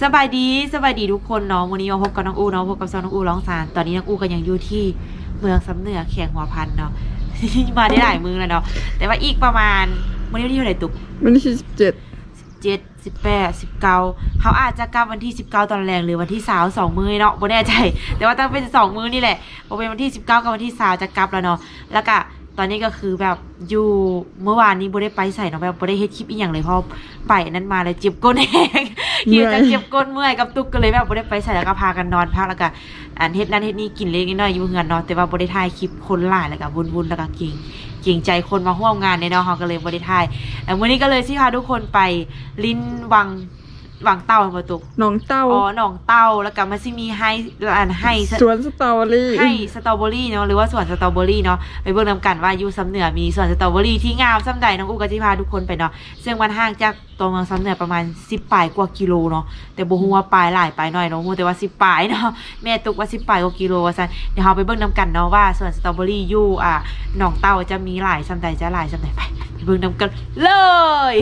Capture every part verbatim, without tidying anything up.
สบายดีสบายดีทุกคนเนาะวันนี้มาพบกับน้องอูเนาะพบกับซองน้องอูร้องสารตอนนี้น้องอูก็ยังอยู่ที่เมืองสำเหนือแข่งหัวพันเนาะ มาได้หลายมือแล้วเนาะแต่ว่าอีกประมาณวันนี้วันที่เท่าไหร่ตุกวันที่สิบเจ็ดเจ็ดสิบแปดสิบเก้าเขาอาจจะกลับวันที่สิบเก้าตอนแรงหรือวันที่สาวสองมือเนาะโบแน่ใจแต่ว่าต้องเป็นสองมือนี่แหละพอเป็นวันที่สิบเก้ากับวันที่สาวจะกลับแล้วเนาะแล้วก็ตอนนี้ก็คือแบบอยู่เมื่อวานนี้โบได้ไปใส่เนาะแบบโบได้เฮ็ดคลิปอีกอย่างเลยเพราะไปนั้นมาเลยเจ็บก้นแห้งที่จะเจ็บก้นเมื่อยกับตุกก็เลยแบบโบได้ไปใส่แล้วก็พากันนอนพักแล้วก็อันเฮ็ดนั่นเฮ็ดนี่กินเล็กน้อยอยู่เฮือนเนาะแต่ว่าโบได้ถ่ายคลิปคนหลายแล้วก็วุ่นๆแล้วก็เก่งเก่งใจคนมาร่วมงานในเนาะเขาก็เลยโบได้ถ่ายแล้ววันนี้ก็เลยสิพาทุกคนไปลิ้นวังวังเต้ามาตุกหนองเต้าอ๋อหนองเต้าแล้วก็มันสิมีให้อันให้สวนสตรอเบอรี่ให้สตรอเบอรี่เนาะหรือว่าสวนสตรอเบอรี่เนาะไปเบิ่งนำกันว่าอยู่สำเหนือมีสวนสตรอเบอรี่ที่งามซ้ำใดน้องอูก็สิพาทุกคนไปเนาะซึ่งมันห่างจากตัวเมืองสำเหนือประมาณสิบปลายกว่ากิโลเนาะแต่บ่ฮู้ว่าปลายหลายปลายน้อยเนาะฮู้แต่ว่าสิบปลายเนาะแม่ตุกว่าสิบปลายกว่ากิโลว่าซั่นเดี๋ยวเฮาไปเบิ่งนำกันเนาะว่าสวนสตรอเบอรี่อยู่อ่าหนองเต้าจะมีหลายซ้ำใดจะหลายซ้ำใดไปไปเบิ่งนำกันเลย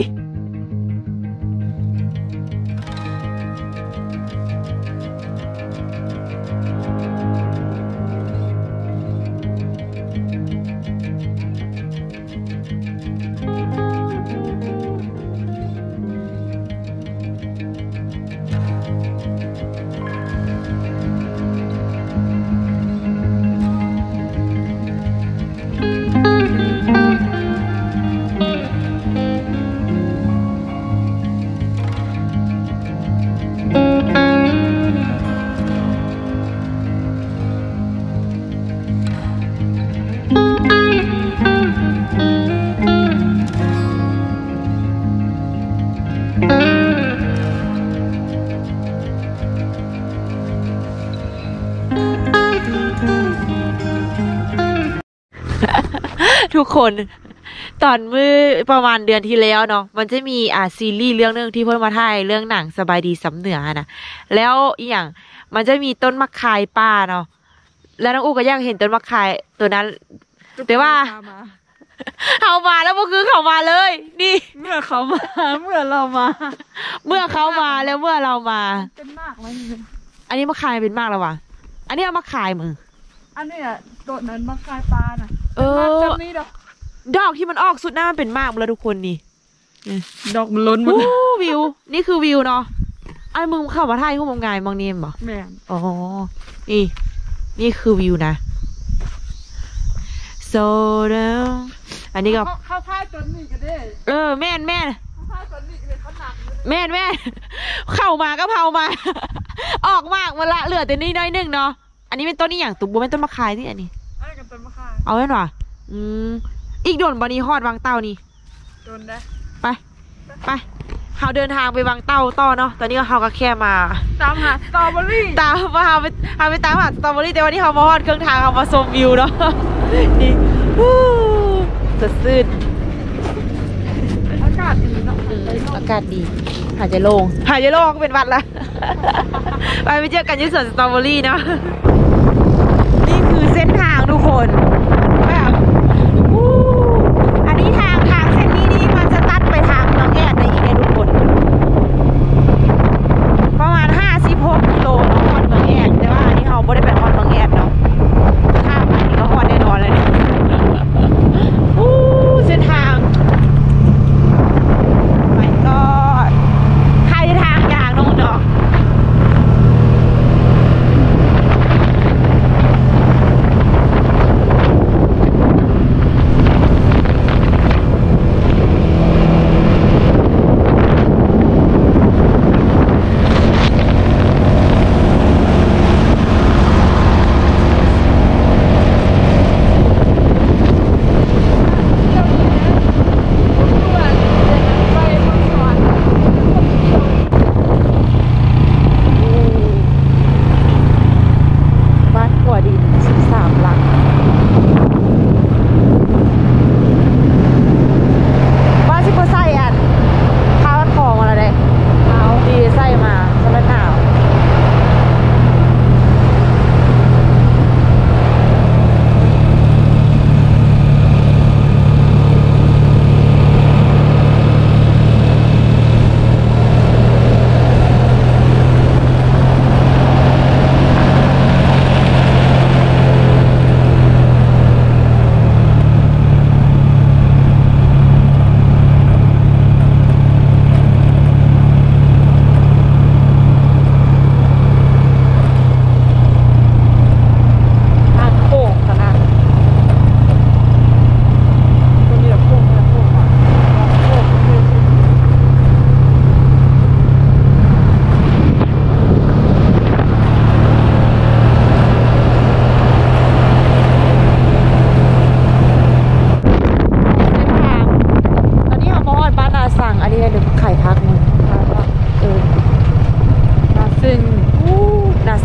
ทุกคนตอนเมื่อประมาณเดือนที่แล้วเนาะมันจะมีอ่าซีรีส์เรื่องนึงที่เพิ่นมาถ่ายเรื่องหนังสบายดีสำเหนือนะแล้วอีกอย่างมันจะมีต้นมะขายป่าเนาะแล้วน้องอูก็ยังเห็นต้นมะขายตัวนั้นแต่ว่าเขามาแล้วก็คือเขามาเลยนี่เมื่อเขามาเมื่อเรามาเมื่อเขามาแล้วเมื่อเรามาเป็นมากเลยอันนี้มะขายเป็นมากแล้ววะอันนี้เอามะขายมืออันนี้อ่ะตัวนั้นมะขายปลาน่ะเออดอกดอกที่มันออกสุดหน้ามันเป็นมากแล้วทุกคนนี่ดอกมันล้นหมดวิวนี่คือวิวเนาะไอ้มึงเข้ามาถ่ายกูมองไงมองเนียมบ่แม่อ๋อนี่นี่คือวิวนะโซเดมอันนี้ก็เข้าท่าจนนี่ก็ได้เออแม่นแม่นเข้าท่าจนนี่ก็เป็นขนาดแม่นแม่เข้ามาก็เผามาออกมากมาละเหลือแต่นี่น้อยนึงเนาะอันนี้เป็นต้นนี่อย่างตุกบัวเป็นต้นมะขายที่อันนี้อันนี้เป็นต้นมะขายเอาไว้หน่อยอืมอีกโดนบอนี่ฮอดวังเต้านี่โดนได้ไปไปเขาเดินทางไปวังเต้าต่อเนาะตอนนี้เขาก็แค่มาตามหาสตรอเบอรี่ตามมาหาไปหาไปตามหาสตรอเบอรี่แต่วันนี้เขามาฮอดเครื่องทางเขามาชมวิวเนาะนี่สดชื่นอากาศดีเนาะอากาศดีหายใจโล่งหายใจโล่งเป็นวัดละไปไปเจอกันที่สวนสตรอเบอรี่เนาะนี่คือเส้นทางทุกคนแบบอันนี้ทางทางเส้นนี้นี่มันจะตัดไปทางเมืองแอดในอีกในทุกคนประมาณห้าสิบหกกิโลเนาะฮอดเมืองแอดแต่ว่าอันนี้เขาไม่ได้ไปฮอดเมืองแอดเนาะข้ามอันนี้ก็ฮอดแน่นอนเลยเนี่ยอู้เส้นทางไปก็ใครทางยางน้องเนาะ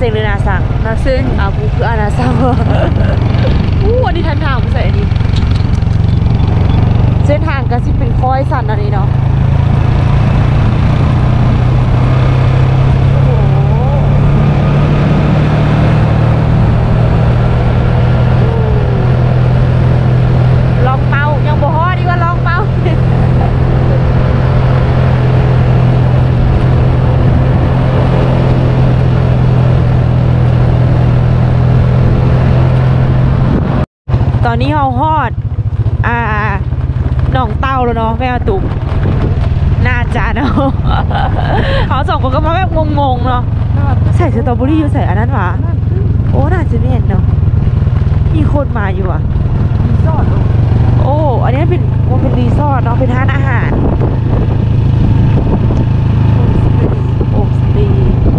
งหรือนาสั่งนาเซ็งอ่ากูคืออานาสั่งอู้อันนี้ทันทางกูใส่อันนี้เส้นทางก็สิเป็นค่อยสั่นอันนี้เนาะลองเมายังบ่ฮอดีกว่าลองเมาตอนนี้เราฮอดอ่าหนองเต้าแล้วเนาะแม่ตุกน่าจะเนาะเขาสองคนก็มาแบบงงๆเนาะใส่สตรอเบอรี่อยู่ใส่อันนั้นหวะโอ้น่าจะไม่เห็นเนาะมีคนมาอยู่อ่ะรีสอร์ทโอ้อันนี้เป็นมันเป็นรีสอร์ทเนาะเป็นร้านอาหารโอ้สตี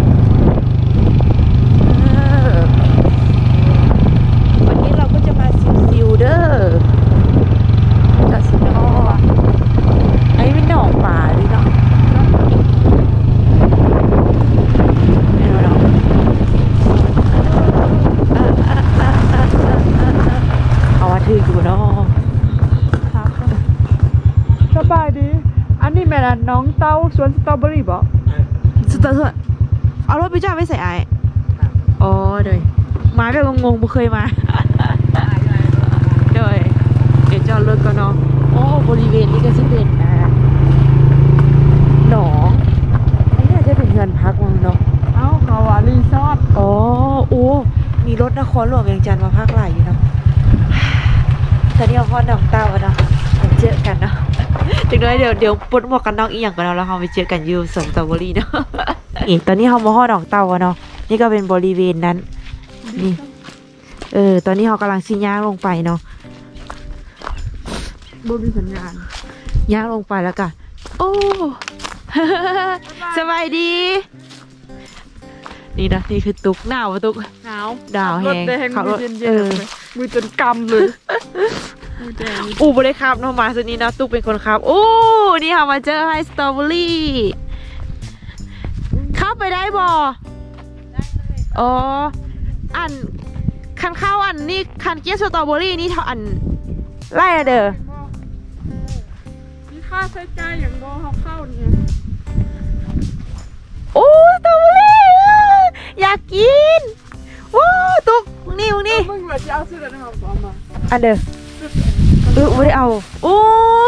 วันนี้เราก็จะมาซิวๆเด้อจัดสิเนาะอันนี้เป็นหนองป่าดิเนาะไม่รู้เนาะเอาว่าถืออยู่เนาะสบายดีอันนี้แม่น่ะน้องเต้าสวนสตรอเบอรี่บ่สุดสุดเอารถไปจ้าไปใส่ไอ้อ๋อเดยมาแบบงงๆบ่เคยมาเดยเดี๋ยวจอดรถก่อนเนาะโอ้บริเวณนี้ก็สิเป็นนะหนองอันนี้อาจจะเป็นเงินพักมั้งเนาะเอ้าเขาว่ารีสอร์ทอ๋อโอ้มีรถนครหลวงเวียงจันทร์มาพักหลายอยู่เนาะตอนนี้เราฮอดหนองเต้าเนาะเจอกันเนาะถึงด้วยเดี๋ยวเดี๋ยวปลดหมวกกันน็อกอีกอย่างกันเนาะแล้วเราไปเจอกันอยู่สวนสตรอเบอรี่เนาะอีกตอนนี้เรามาฮอดหนองเต้าเนาะนี่ก็เป็นบริเวณนั้นนี่เออตอนนี้เรากำลังชี้ย่างลงไปเนาะบ่มีสัญญาณย่างลงไปแล้วกันโอ้ สบายดีนี่นะนี่คือตุกหนาวตุกหนาวดาวแหงรถแดงขับมืรอถเย็นเออๆมือจนกำเลยมือแดงอู้บริครับเนาะมาสุดนี้เนาะตุกเป็นคนครับโอ้นี่ค่ะมาเจอไฮสตรอเบอรี่เข้าไปได้บ่อ๋ออันคันเข้าอันนี่คันเกี๊ยวสตรอเบอรี่นี่เท่าอันไล่อะเด้อมีค่าใช้จ่ายอย่างบ่เขาเข้าเนี่ยโอ้สตรอเบอรี่อยากกินโอ้ตุกนี่นี่มึงว่าจะเอาซื้ออะไรมาบอกมาอันเด้อเออไม่ได้เอาโอ้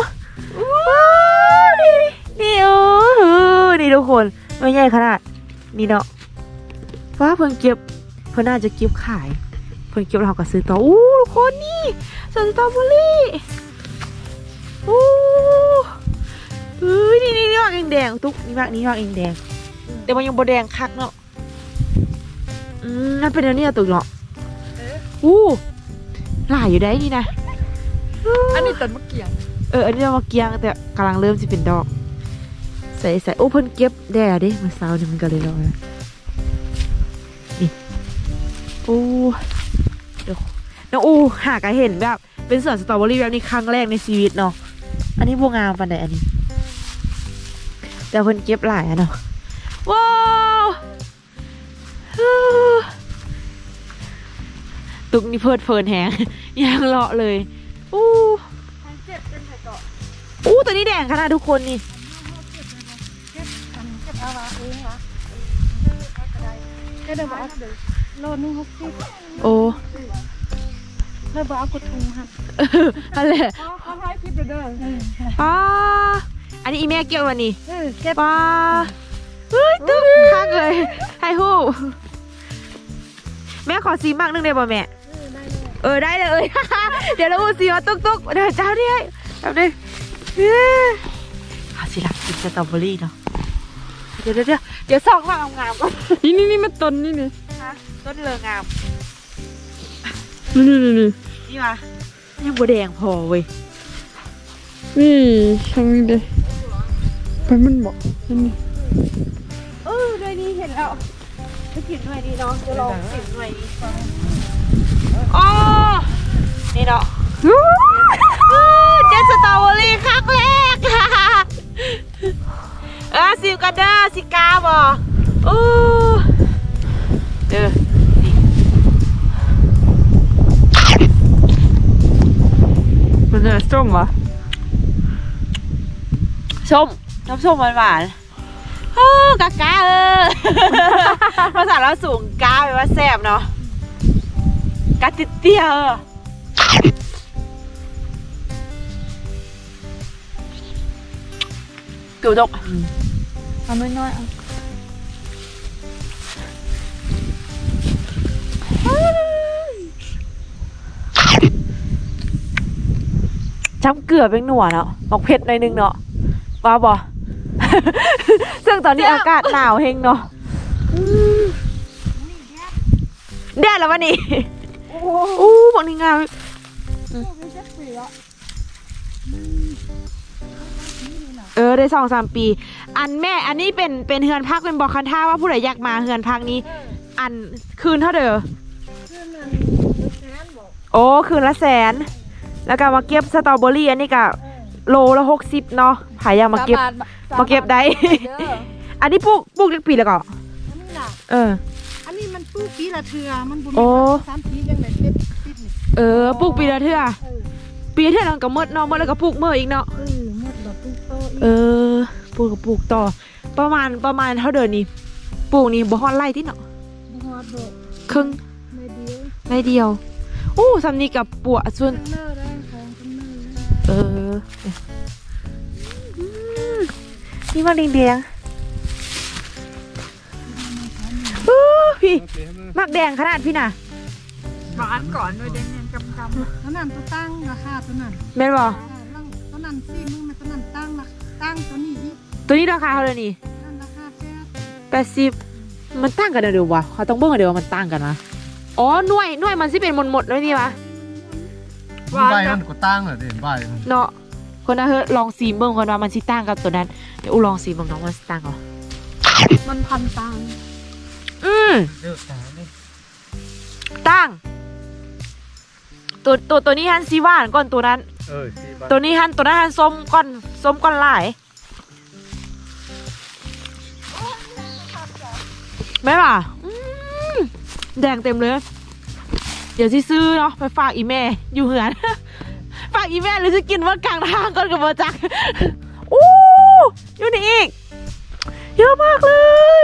นี่นี่โอ้นี่ทุกคนไม่ใหญ่ขนาดนี่เนาะว่าเพิ่งเก็บเพิ่งน่าจะเก็บขายเพิ่งเก็บเราก็ซื้อต่อโอ้ทุกคนนี่สตรอเบอรี่โอ้เฮ้ยนี่นี่นี่มากแดงๆตุ๊กนี่มากนี่มากแดงแต่มันยังบดแดงคักเนาะอืมนั่นเป็นอันนี้อะตุ๊กเนาะอู้หลายอยู่ได้นี่นะอันนี้ต้นมะเกียงเอออันนี้เรามาเกียงแต่กำลังเริ่มจะเป็นดอกใส่ใส่โอ้เพิ่นเก็บแด่ดิเมื่อเช้านี่มันก็เลยลอยนี่โอ้เดี๋ยวน้องอูหากะเห็นแบบเป็นสวนสตรอเบอรี่แบบนี้ครั้งแรกในชีวิตเนาะอันนี้บัวงามปันใดอันนี้แต่เพิ่นเก็บหลายอะเนาะว้าวตุกนี่เพิดเพลินแฮงยังเลาะเลยอู้เจ็บเป็นไงต่ออู้ตัวนี้แดงขนาดทุกคนนี่เก็บเก็บเอาวะเองวะก็เดี๋ยวบอกโลนึงหกสิบโอ้แล้วบอกเอากระทุงฮะอะไรเขาให้คลิปเด้อป้าอันนี้อีแม่เกี่ยววันนี้เออเก็บป้าเฮ้ยตึ๊บคักเลยให้ฮู้แม่ขอซีมากนึงได้ป่ะแม่เออได้เลยเดี๋ยวเราพูดซีมาตุ๊กตุ๊กเดี๋ยวเจ้าดิแบบนี้เอาสิลักกินสตรอเบอรี่เนาะเดี๋ยวเดี๋ยวเดี๋ยวเดี๋ยวส่องมางามๆก่อนนี่นี่นี่มันต้นนี่นี่ต้นเรืองามนี่นี่นี่นี่มายังบัวแดงพอเว้ยนี่ช่างนี้เลยไปมันบอกนี่เออด้วยนี่เห็นแล้วไปกินหน่อยดีเนาะจะลองกินหน่อยดีอ๋อนี่เนาะเจ็ดสตรอเบอรี่ครั้งแรกเออซิวกันเดอร์ซิกาบอโอ้เด้อมันจะส้มวะส้มน้ำส้มหวานหวานๆโอ้กากาเออ ภาษาเราสูงกาแปลว่าแซ่บเนาะกาติเตี้ยเออเกี่ยวดกเอาไม่น้อยเอาจ้ำเกลือเป็นหนัวเนาะหมกเผ็ดหน่อยนึงเนาะว้าบอ ซึ่งตอนนี้อากาศหนาวเฮงเนาะแดดแล้ววันนี้อู้บางทีงามเออได้สองสามปี อันแม่อันนี้เป็นเป็นเฮือนพักเป็นบอกคันท่าว่าผู้ใดอยากมาเฮือนพักนี้ อันคืนเท่าเดิมโอ้คืนละแสนแล้วก็มาเก็บสตรอเบอรี่อันนี้ก็โลละหกสิบเนาะผายอยากมาเก็บมาเก็บได้ อันนี้ปลูกปลูกเล็กปีแล้วก็อันนี้น่ะเอออันนี้มันปลูกปีละเทือมันบุญโอ้สามปียังไงเต็มติดนี่เออปลูกปีละเทื่อเออปีละเทื่อแล้วก็หมดเนาะหมดแล้วก็ปลูกเมื่ออีกเนาะเออหมดแบบปลูกโตอีกเออปลูกกับปลูกต่อ ประมาณประมาณเท่าเดิมนี่ปลูกนี่บ่ฮอดไร่ที่เนาะบ่ฮอดดอกครึ่งไม่เดียวไร่เดียวอู้สำนีกับปัวส่วนข้างหน้าได้ของข้างหน้าเอออืมนี่มันแดงๆอู้พี่มักแดงขนาดพี่น่ะหวานก่อนด้วยเด้งกำกำตัวนั้นตัวตั้งราคาตัวนั้นแม่นบ่อ่าลังตัวนั้นสี่มึงมาตัวนั้นตั้งราคาตั้งตัวนี้อีกตัวนี้ราคาเท่าไหร่นี่นั่นราคาแค่แปดสิบมันต่างกันเดี๋ยววะเขาต้องเบิ่งกันเดี๋ยวว่ามันต่างกันนะอ๋อหน่วยหน่วยมันสิเป็นหมดหมดเลยนี่วะใบมันก็ตั้งเหรอเด่นใบมันเนาะคนน่ะเฮ้ยลองซีมเบิ่งคนว่ามันสิต่างกับตัวนั้นเดี๋ยวอูลองซีมเบิ่งน้องมันสิต่างเหรอมันพันตังอืมเลือกตาเนี่ยต่างตัวตัวตัวนี้ฮันซีหวานก่อนตัวนั้นเออสี่ใบตัวนี้ฮันตัวนั้นฮันส้มก้อนส้มก้อนหลายแม่ป่ะอืมแดงเต็มเลย เดี๋ยวที่ซื้อเนาะไปฝากอีแม่อยู่เหือน ฝากอีแม่หรือจะกินว่ากลางทางก่อนกับเบอร์จัก อู้อยู่นี่อีกเยอะมากเลย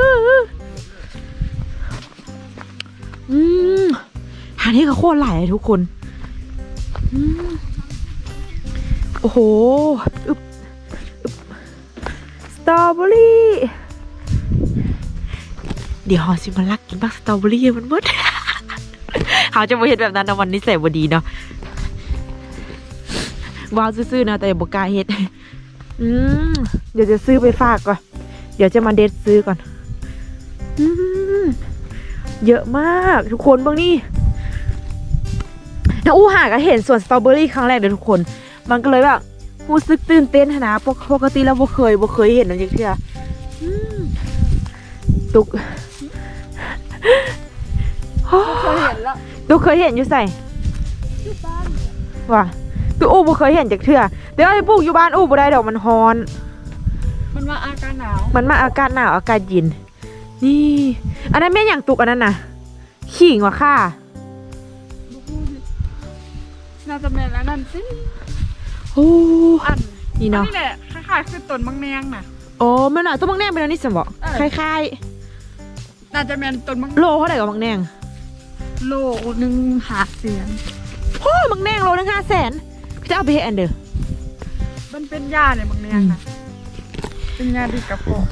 อืมหานี่ก็โคตรหลายเลยทุกคนอืมโอ้โหอึบอึบสตรอเบอรี่เดี๋ยวหอสิมาลักกินบ้างสตรอเบอรี่มันมืด เขาจะมาเห็นแบบนั้นนะวันนี้ใส่บดีเนาะว้าวซื่อๆนะแต่อย่าบอกกล้าเฮ็ดอืมเดี๋ยวจะซื้อไปฝากก่อนเดี๋ยวจะมาเด็ดซื้อก่อนอืมเยอะมากทุกคนบางนี่น้าอู้หาก็เห็นสวนสตรอเบอรี่ครั้งแรกเลยทุกคนมันก็เลยแบบรู้สึกตื่นเต้นนะปกติแล้วบ่เคยบ่เคยเห็นนะจริงๆอ่ะตุกเคยเห็นแล้วตุกเคยเห็นอยู่ใส่ที่บ้านว่ะตุกอู้บ่เคยเห็นจากเทื่อเดี๋ยวไอ้ปลูกอยู่บ้านอู้บ่ได้ดอกมันร้อนมันว่าอากาศหนาวมันมาอากาศหนาวอากาศเย็นนี่ อันนั้นแม่อย่างตุกอันนั้นน่ะขิงว่ะค่ะน่าจะเป็นแล้วนั่นสิโอ้อันนี่เนาะนี่แหละคล้ายๆคือต้นมังแนงน่ะโอ้แม่หน่อยต้นมังแนงเป็นอันนี้สมบอกเออคล้ายน่าจะเป็นต้นมังๆโลเท่าไหร่กับมังแนงโลหนึ่งหาเสียนโอ้มังแนงโลนึงห้าแสนจะเอาไปให้อันเด้อมันเป็นหญ้าเนี่ยมังแนงน่ะเป็นหญ้าดีกับพอ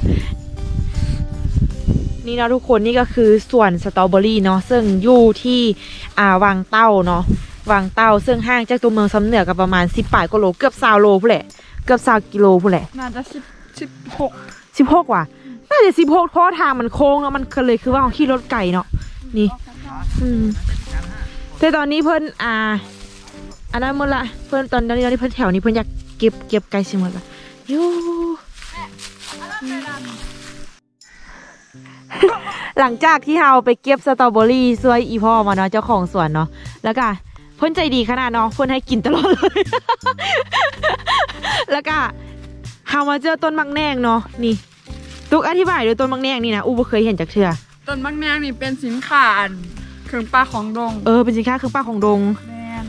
นี่เนาะทุกคนนี่ก็คือสวนสตรอเบอรี่เนาะซึ่งอยู่ที่อ่าวังเต้าเนาะวังเต้าซึ่งห่างจากตัวเมืองสำเหนือกับประมาณสิบปลายกว่าโลเกือบสาวโลผู้นแหละเกือบสาวกิโลผู้นแหละน่าจะสิบสิบหกสิบหกว่ะน่าจะสิบหกเพราะทางมันโค้งเนาะมันก็เลยคือว่าของขี่รถไก่เนาะนี่อืมแต่ตอนนี้เพิ่นอ่าอันนั้นหมดละเพิ่นตอนนี้ตอนนี้เพิ่นแถวนี้เพิ่นอยากเก็บเก็บไก่สิหมดละยูหลังจากที่เราไปเก็บสตรอเบอรี่ซวยอีพ่อมาเนาะเจ้าของสวนเนาะแล้วก็เพิ่นใจดีขนาดเนาะเพิ่นให้กินตลอดเลย แล้วก็เฮามาเจอต้นมังแนงเนาะนี่ตุกอธิบายดูต้นมังแนงนี่นะอูบ่เคยเห็นจากเทื่อต้นมังแนงนี่เป็นสินค้าอันเครื่องปลาของดงเออเป็นสินค้าเครื่องป้าของดงแมน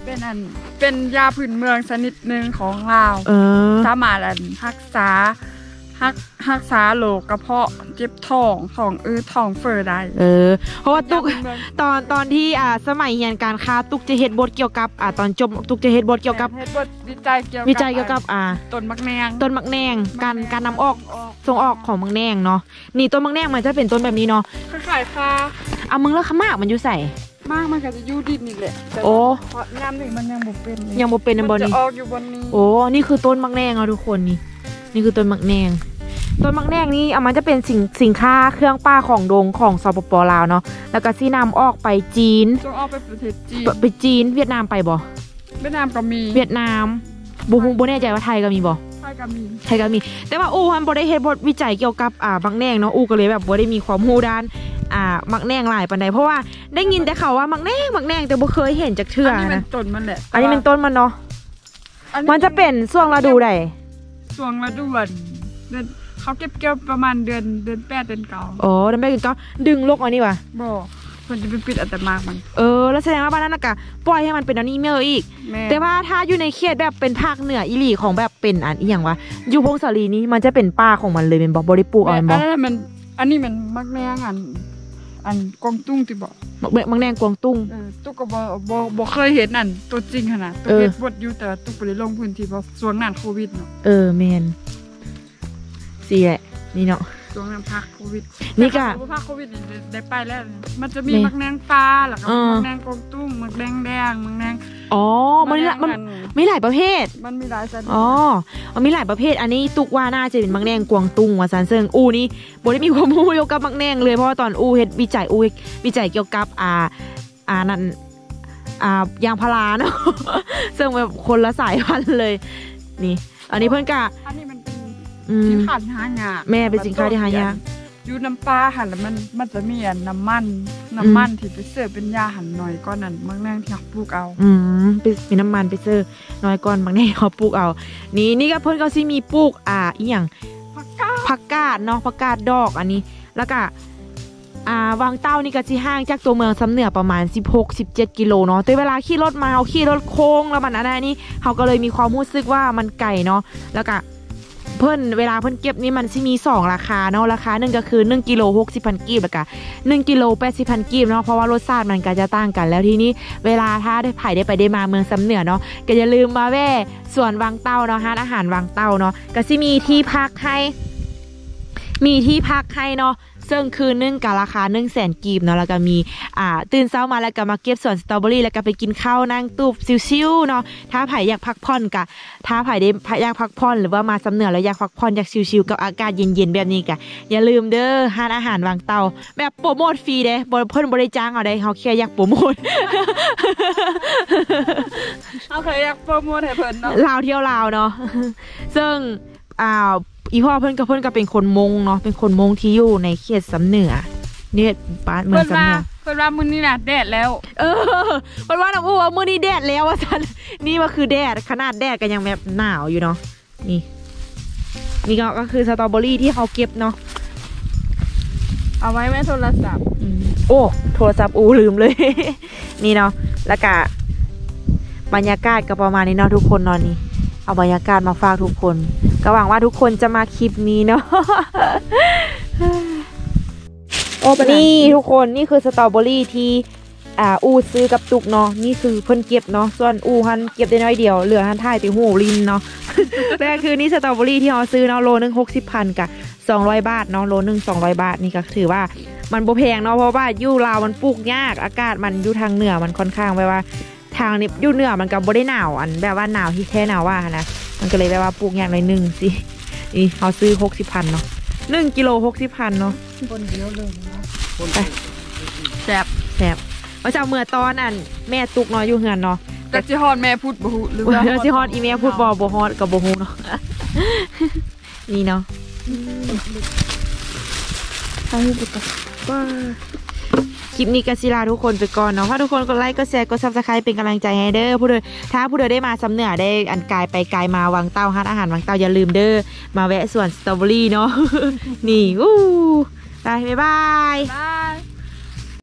เป็นอันเป็นยาพื้นเมืองชนิดหนึ่งของลาวเออสามารถอันรักษารักรักษาโรคกระเพาะเจ็บท้องท้องอืดท้องเฟ้อได้เออเพราะว่าตุกยาพื้นเมืองตอนตอนที่อ่าสมัยเรียนการค้าตุกจะเฮ็ดบทเกี่ยวกับอ่าตอนจบตุกจะเฮ็ดบทเกี่ยวกับเฮ็ดบทวิจัยเกี่ยวกับวิจัยเกี่ยวกับอ่าต้นมักแนงต้นมักแนงการการนำออกส่งออกของมักแนงเนาะนี่ต้นมักแนงมันจะเป็นต้นแบบนี้เนาะคล้ายๆค่ะเอามึงแล้วขมากมันอยู่ใส่มากมันก็จะอยู่ดินนี่แหละแต่โอ้ว่าเพราะน้ำหนึ่งมันยังบ่เป็นเลยยังบ่เป็นในบ่มัจะนี้ออกอยู่บนนี้โอ้นี่คือต้นมักแนงเอาทุกคนนี่นี่คือต้นมักแนงต้นมักแนงนี่เอามันจะเป็นสินสินค้าเครื่องป้าของดงของสปปลาวเนาะแล้วก็ซีนำออกไปจีนต้องเอาไปประเทศจีนไปไปจีนเวียดนามไปบ่เวียดนามก็มีเวียดนามบ่ฮู้บ่แน่ใจว่าไทยก็มีบ่ไทยก็มีไทยก็มี แต่ว่าอู้มันบ่ได้เฮ็ดบทวิจัยเกี่ยวกับอ่ามักแนงเนาะอู้ก็เลยแบบบ่ได้มีความรู้ด้านอ่ามักแนงหลายปานใดเพราะว่าได้ยินแต่เขาว่ามักแนงมักแนงแต่บ่เคยเห็นจักเทื่ออันนี้เป็นะนต้นมันแหละอันนี้เป็นต้นมันเนาะอัมันจะเป็นช่วงฤดูใดช่วงฤดูวันเดือนเขาเก็บเกี่ยวประมาณเดือนเดือนแปดเดือนเก้าอ๋อแล้วแม่ก็ดึงลกอันนี้ว่ะบ่มันจะเป็นปิดอัตมากมันเออแล้วแสดงว่าบ้านนั้นน่ะก็ปล่อยให้มันเป็นอันนี้เมออีกแม่แต่ว่าถ้าอยู่ในเขตแบบเป็นภาคเหนืออีหลีของแบบเป็นอันอีหยังวะอยู่พงศาลีนี้มันจะเป็นป่าของมันเลยเป็นบ่บ่ได้ปลูกเอาแม่แม่นบ่อันนั้นมันอันนี้มันมักแนงอันอันกองตุ้งที่บอกมักแมักแนงกวางตุ้งเออตุ๊กก็บ่บ่บ่เคยเห็นนั่นตัวจริงขนาดตัวเออเฮ็ดบทอยู่แต่ว่าตุ๊กบ่ได้ลงพื้นที่เพราะช่วงนั้นโควิดเนาะเออแม่นสิแหละนี่เนาะช่วงนั้นพักโควิดนี่ก็แต่พักโควิดนี่ได้ได้ไปแล้ว มันจะมีนี่มักแนงฟ้าแล้วก็เออมักแนงกองตุ้งมักแดงแดงมักแนงอ๋อมันมีมันมีหลายประเภทมันมีหลายชนิดอ๋อมันมีหลายประเภท อันนี้ตุกว่าน่าจะเป็นมักแนงกวางตุ้งว่าซันเซิงอูนี่บ่ได้มีความรู้เกี่ยวกับมักแนงเลยเพราะว่าตอนอูเฮ็ดวิจัยอูเฮ็ดวิจัยเกี่ยวกับอ่าอ่านั่นอ่ายางพาราเนาะ ซึ่งแบบคนละสายพันธุ์เลย นี่ อันนี้เพิ่นกะอันนี้มันเป็นอืมสินค้าที่หายากแม่เป็นสินค้าที่หายากอยู่น้ำปลาหั่นแล้วมันมันจะมีอันน้ำมันน้ำมันที่ไปเสิร์ฟเป็นยาหั่นหน่อยก้อนนั้นมักแนงที่เราปลูกเอาอืมไปมีน้ำมันไปเซอร์น้อยก่อนบางแน่เขาปลูกเอา นี่นี่ก็เพิ่นก็สิมีปลูกอ่าอีหยังผักกาดผักกาดเนาะผักกาดดอกอันนี้ แล้วก็อ่าวางเต้านี่ก็สิห่างจากตัวเมืองสำเหนือประมาณสิบหก สิบเจ็ดกิโลเนาะแต่เวลาขี่รถมาเอาขี่รถโค้งแล้วมันอันนั้นนี่เขาก็เลยมีความรู้สึกว่ามันไกลเนาะแล้วก็เพิ่นเวลาเพิ่นเก็บนี่มันสิมีสองราคาเนาะราคาหนึ่งก็คือหนึ่งกิโลหกสิบพันกีบแล้วก็หนึ่งกิโลแปดสิบพันกีบเนาะเพราะว่ารสชาติมันก็จะต่างกันแล้วทีนี้เวลาถ้าได้ไผ่ได้ไปได้มาเมืองสำเหนือเนาะก็อย่าลืมมาแว่ส่วนวังเต้าเนาะร้านอาหารวังเต้าเนาะก็สิมีที่พักให้มีที่พักให้เนาะซึ่งคืนนึงกับราคาหนึ่งแสนกีบเนาะแล้วก็มีอ่าตื่นเช้ามาแล้วก็มาเก็บสวนสตรอเบอรี่แล้วก็ไปกินข้าวนั่งตูบชิวๆเนาะถ้าไผ่อยากพักผ่อนกะถ้าไผ่ได้อยากพักผ่อนหรือว่ามาสำเหนือแล้วอยากพักผ่อนอยากชิวๆกับอากาศเย็นๆแบบนี้กะอย่าลืมเด้อร้านอาหารวังเตาแบบโปรโมทฟรีเด้บ่เพิ่นบ่ได้จ้างเอาได้เฮาแค่อยากโปรโมทเอาเคยอยากโปรโมทให้เพิ่นเนาะลาวเที่ยวลาวเนาะ ซึ่งอ่าอีพ่อเพิ่นกับเพิ่นก็เป็นคนมงเนาะเป็นคนมงที่อยู่ในเขตสำเหนือเนี่ยบ้านเมือเพิ่งนสำว่าเหนือเพิ่นว่ามื้อนี้น่ะแดดแล้วเออมันว่าน้ำอู้ว่ามื้อนี้แดดแล้วว่าซั่นนี่มันคือแดดขนาดแดดก็ยังแบบหนาวอยู่เนาะนี่ นี่ก็ก็คือสตรอเบอรี่ที่เขาเก็บเนาะเอาไว้แม่โทรศัพท์อืมโอ้โทรศัพท์อู้ลืมเลย นี่เนาะแล้วก็บรรยากาศก็ประมาณนี้เนาะทุกคนเนาะนี่เอาบรรยากาศมาฝากทุกคนก็หวังว่าทุกคนจะมาคลิปนี้เนาะ โอ้นี่ทุกคนนี่คือสตรอเบอรี่ที่อ่าอูซื้อกับตุกเนาะนี่คือเพิ่นเก็บเนาะส่วนอูฮันเก็บได้น้อยเดียวเหลือฮันถ่ายติหูลินเนาะ แต่คือนี่สตรอเบอรี่ที่เราซื้อเนาะโลนึงหกสิบพันกับสองร้อยบาทเนาะโลนึงสองร้อยบาทนี่ก็ถือว่ามันบ่แพงเนาะเพราะว่าอยู่ลาวมันปลูกยากอากาศมันอยู่ทางเหนือมันค่อนข้างแบบว่าทางนี้อยู่เหนือมันก็บ่ได้หนาวอันแบบว่าหนาวที่แท้หนาวว่านะมันก็เลยแบบว่าปลูกยากหน่อยนึงสินี่เขาซื้อหกสิบพันเนาะหนึ่งกิโลหกสิบพันเนาะคนเดียวเลยนะไปแซ่บแซ่บว่าจะเอาเมื่อตอนอันแม่ตุกเนาะอยู่เฮือนเนาะแต่สิฮอดแม่พูดบ่ฮู้หรือว่าว่าสิฮอดอีเมลพูดบอบ่ฮอดกับบ่ฮู้เนาะ นี่เนาะว่าคลิปนี้ก็สิลาทุกคนไปก่อนเนาะถ้าทุกคนกดไลค์กดแชร์กด ซับสไครบ์ เป็นกำลังใจให้เด้อผู้ใดถ้าผู้ใดได้มาสำเหนือได้อันกายไปกายมาวังเต้าฮัดอาหารวังเต้าอย่าลืมเด้อมาแวะสวนสตรอเบอรี่เนาะ นี่อู้ไปบ๊ายบายบาย